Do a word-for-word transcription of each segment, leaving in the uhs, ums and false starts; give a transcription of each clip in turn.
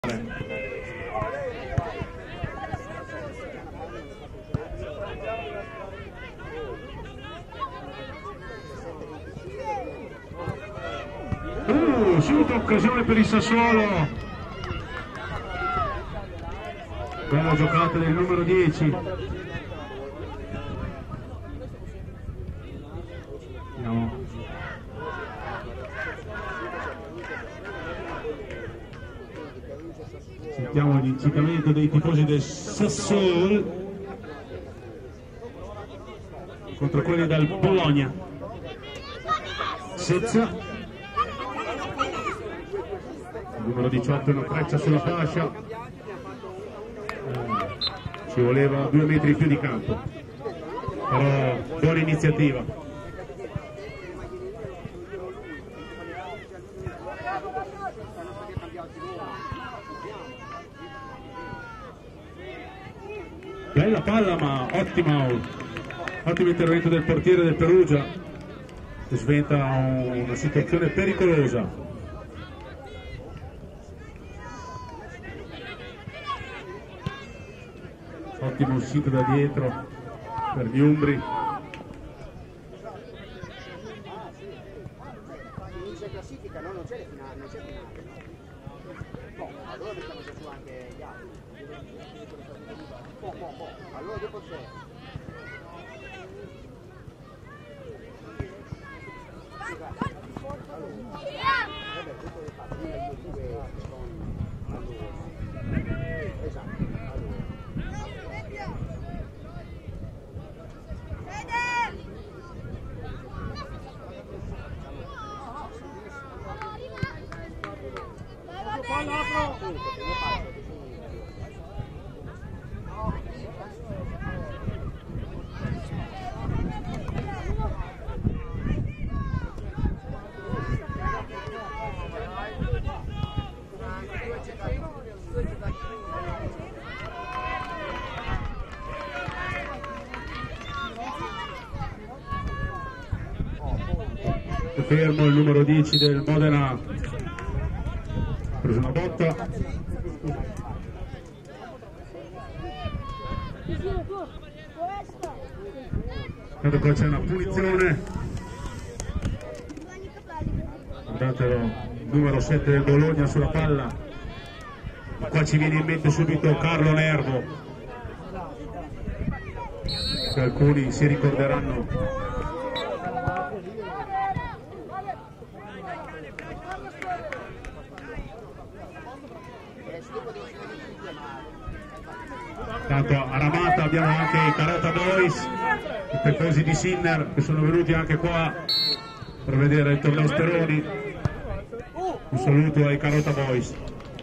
Uh, subito occasione per il Sassuolo. Bella giocata del numero dieci. No. Sentiamo l'incitamento dei tifosi del Sassuolo contro quelli del Bologna. Sezza, il numero diciotto, una freccia sulla fascia, eh, ci voleva due metri in più di campo, però buona iniziativa. Bella palla, ma ottima, ottimo intervento del portiere del Perugia, che sventa una situazione pericolosa. Ottimo uscito da dietro per gli umbri. Inizia classifica, no? Non c'è il finale, non c'è il finale. No, allora mettiamo già su anche gli altri. Po, po, po. Allora dopo c'è. Fermo il numero dieci del Modena, ha preso una botta. Vedo qua c'è una punizione. Guardatelo, il numero sette del Bologna sulla palla. Qua ci viene in mente subito Carlo Nervo, che alcuni si ricorderanno. Tanto a Ramata abbiamo anche i Carota Boys, i tifosi di Sinner, che sono venuti anche qua per vedere il torneo Speroni. Un saluto ai Carota Boys.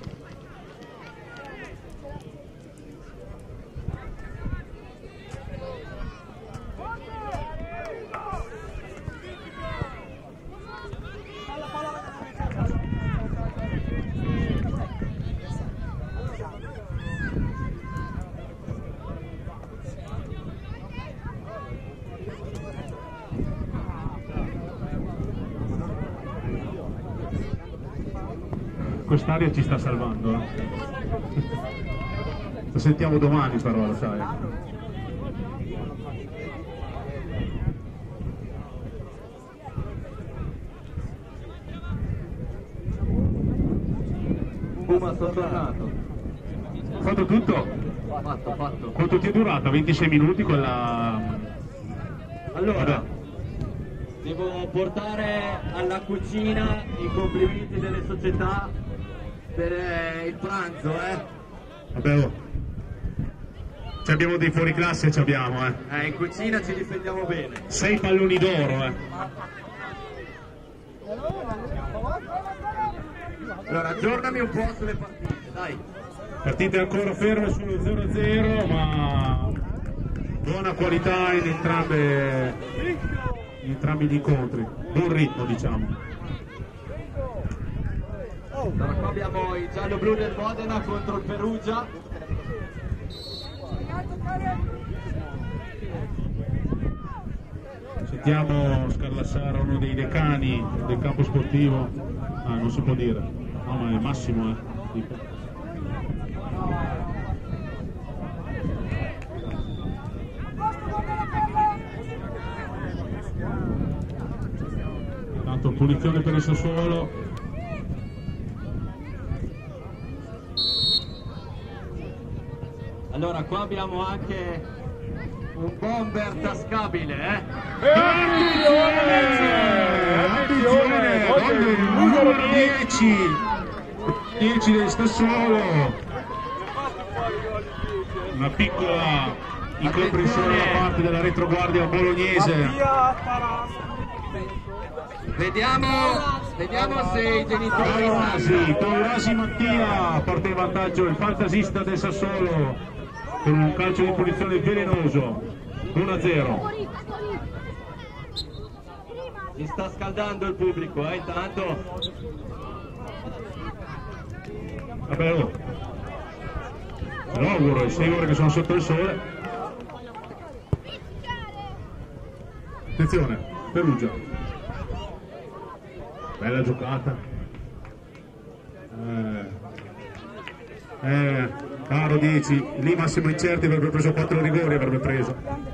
Quest'aria ci sta salvando, eh? Lo sentiamo domani però, lo sai. Puma, sono tornato. Fatto tutto? Fatto, fatto. Quanto ti è durata? ventisei minuti quella... Allora, Vabbè. Devo portare alla cucina i complimenti delle società per eh, il pranzo, eh. Vabbè, oh. Ci abbiamo dei fuoriclasse, ci abbiamo, eh. Eh, in cucina ci difendiamo bene. Sei palloni d'oro, eh. Allora, aggiornami un po' sulle partite, dai. Partite ancora ferme sullo zero a zero, ma buona qualità in entrambe, in entrambi gli incontri. Buon ritmo, diciamo. Allora, qua abbiamo i giallo-blu del Modena contro il Perugia. Sentiamo Scarlassara, uno dei decani del campo sportivo. Ah, non si può dire. No, ma è Massimo, eh. punizione per il Sassuolo. Allora qua abbiamo anche un bomber tascabile, eh? Attenzione, attenzione, il numero dieci, dieci del Sassuolo. Una piccola incomprensione da parte della retroguardia bolognese. Vediamo, vediamo se i genitori Taurasi, Taurasi Mattia porta in vantaggio il fantasista del Sassuolo con un calcio di punizione velenoso. uno a zero. si sta scaldando il pubblico, eh, intanto. Vabbè, oh. Me lo auguro, i sei ore che sono sotto il sole. Attenzione, Perugia. Bella giocata. Eh, eh, caro dieci, lì Massimo Incerti avrebbe preso quattro rigori, avrebbe preso.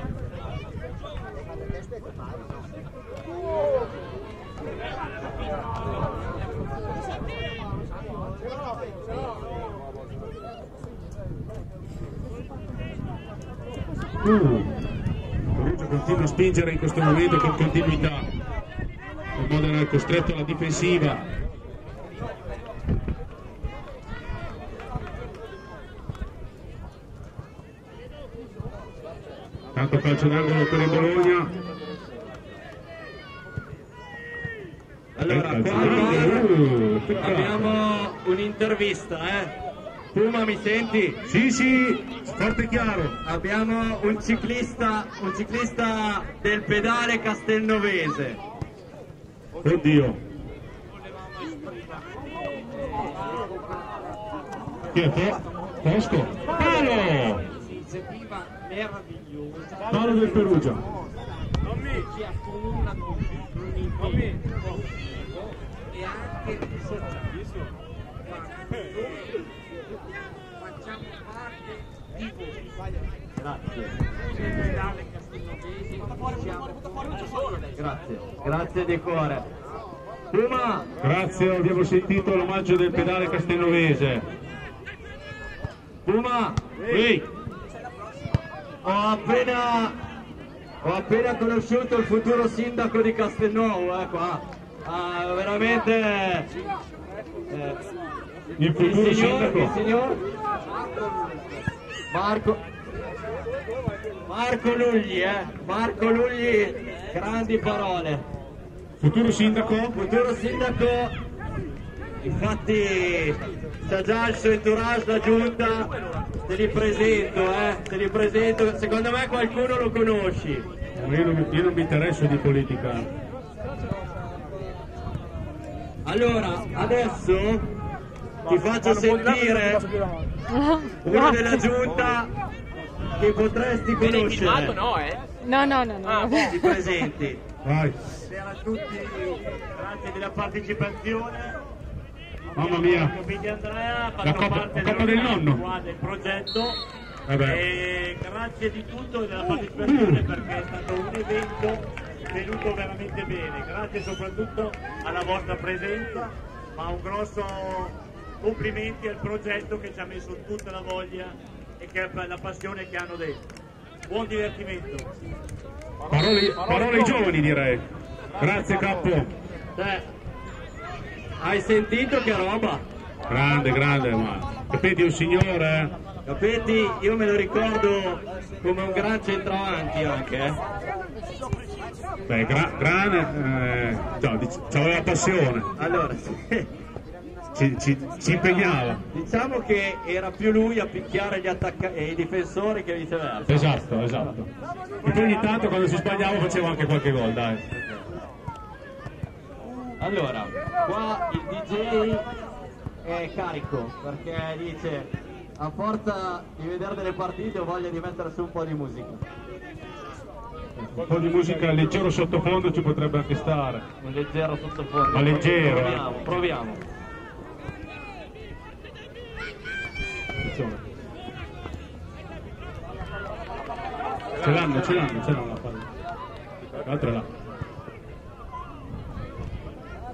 Uh, Perugia continua a spingere in questo momento con continuità. Il Modena è costretto alla difensiva. Tanto calcio d'angolo per il Bologna. Allora, Eh, qua uh, peccato. abbiamo un'intervista, eh. Puma, mi senti? Sì, sì, forte e chiaro. Abbiamo un ciclista, un ciclista del pedale castelnovese. Oddio. Chi è? Po- Posco? Palo! Iniziativa meravigliosa Palo del Perugia. ci accomuna con un impegno positivo e anche sociale. Facciamo parte di voi. Grazie, Del pedale castelnovese siamo grazie, grazie di cuore. Puma, Grazie, abbiamo sentito l'omaggio del pedale castelnovese. Puma, Ehi, ho appena, ho appena conosciuto il futuro sindaco di Castelnuovo, eh, qua. Ah, veramente... eh, il futuro il signor, il sindaco. signor Marco Marco Lugli, eh, Marco Lugli, grandi parole. Futuro sindaco? Futuro sindaco, infatti c'ha già il suo entourage, la giunta, te li presento, eh, te li presento, secondo me qualcuno lo conosci. Io non, io non mi interesso di politica. Allora, adesso ti faccio sentire uno della giunta che potresti conoscere. no, eh? No, no, no, no. Ti presenti. Vai, Buonasera a tutti, grazie della partecipazione. mamma mia. Quindi Andrea fa La coppa- parte la coppa del nonno. qua del progetto Vabbè. e grazie di tutto della partecipazione perché è stato un evento venuto veramente bene, grazie soprattutto alla vostra presenza, ma un grosso complimenti al progetto che ci ha messo tutta la voglia e che la passione che hanno dentro. Buon divertimento. Parole, parole giovani direi. Grazie Cappo. Cioè, hai sentito che roba? Grande, grande, ma capite un signore, eh? Capiti? Io me lo ricordo come un gran centravanti anche, eh. Beh, gra- grande, eh, no, dic- c'aveva passione, Allora, ci, ci, ci impegnava. diciamo che era più lui a picchiare gli attacca- e i difensori che viceversa. Esatto, esatto. E poi ogni tanto quando si sbagliava faceva anche qualche gol, dai. Allora, qua il D J è carico perché dice a forza di vedere delle partite ho voglia di mettere su un po' di musica. Un po' di musica leggero sottofondo ci potrebbe anche stare. Un leggero sottofondo. Ma leggero, eh. Proviamo, proviamo. Attenzione. Ce l'hanno, ce l'hanno, ce l'hanno la palla. L'altra è là.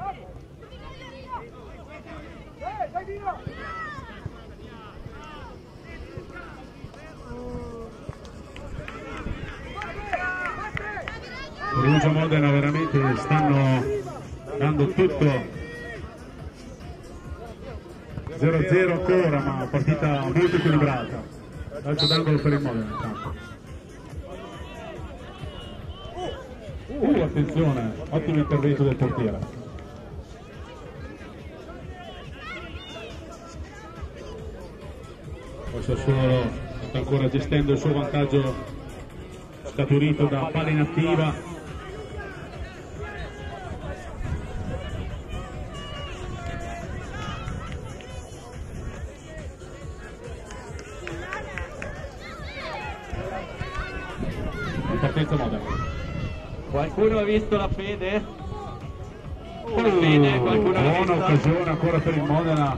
Perugia Modena veramente stanno dando tutto. zero a zero ancora, ma partita molto equilibrata. Calcio d'angolo per il Modena intanto. Uh, attenzione, ottimo intervento del portiere. Poi Sassuolo sta ancora gestendo il suo vantaggio scaturito da palla inattiva. Partenza Modena. Qualcuno ha visto la fede? Oh, La fede, qualcuno l'ha buona vista? occasione ancora per il Modena.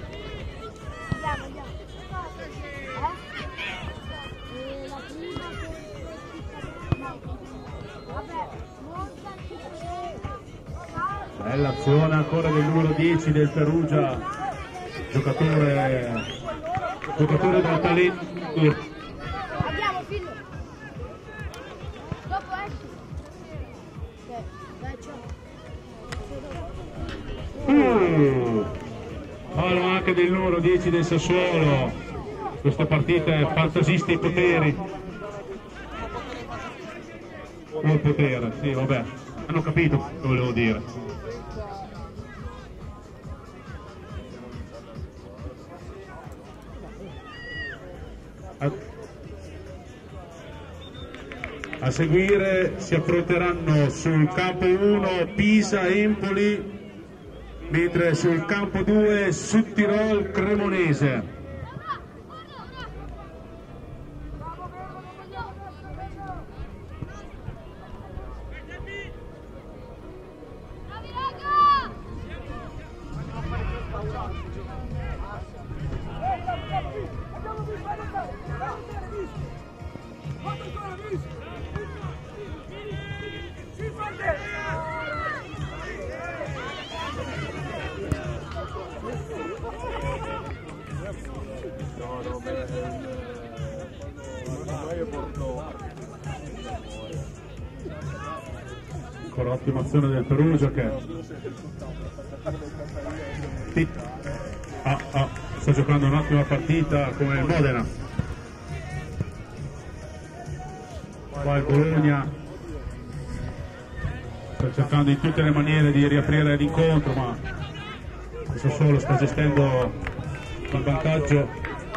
Bella azione ancora del numero dieci del Perugia, giocatore, giocatore dal talento. Andiamo figlio. Dopo esci. Dai, ciao. Uh, fallo anche del numero dieci del Sassuolo. Questa partita è fantasista i poteri. Oh, il potere, sì, vabbè, hanno capito cosa volevo dire. A, a seguire si affronteranno sul campo uno Pisa Empoli, mentre sul campo due Südtirol Cremonese. Ancora ottima azione del Perugia che ah, ah, sta giocando un'ottima partita come il Modena. Qua il Bologna sta cercando in tutte le maniere di riaprire l'incontro, ma il Sassuolo sta gestendo il vantaggio.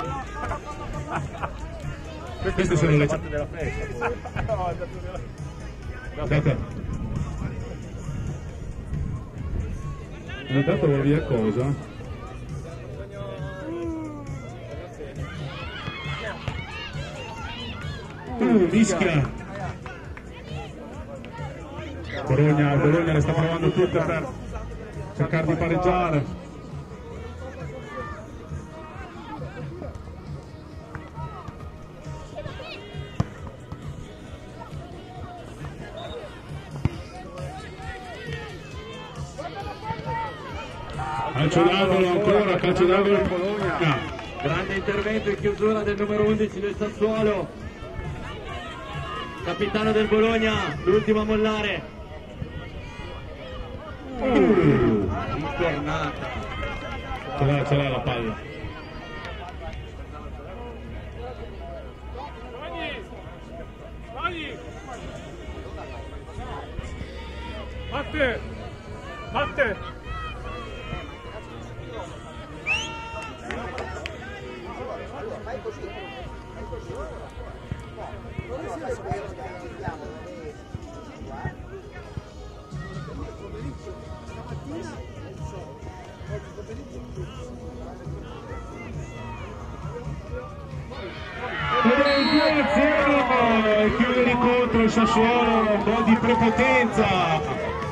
Queste sono le chat della festa. Guardate. Intanto va via cosa? Uh, mischia! Bologna, Bologna le sta provando tutte per cercare di pareggiare. Calcio d'angolo ancora, calcio d'angolo in Bologna. Grande intervento in chiusura del numero undici del Sassuolo. Capitano del Bologna, l'ultimo a mollare. Uh, Incornata. ce l'ha, ce l'ha la palla. Matte! Matte! Fai così, fai così. Non è adesso che organizziamo le qua. due a zero, chiude l'incontro il Sassuolo, un po' di prepotenza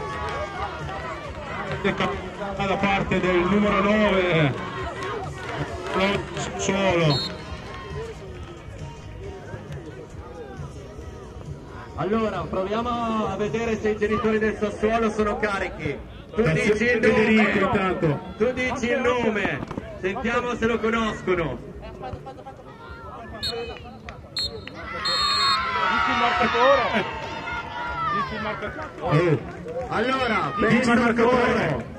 da parte del numero nove Sassuolo. Allora, proviamo a vedere se i genitori del Sassuolo sono carichi. tu Da dici il Federico nome, intanto. tu dici il nome, sentiamo se lo conoscono. Dici il marcatore. Dici il marcatore. Oh. Allora, per Dici il il marcatore, marcatore.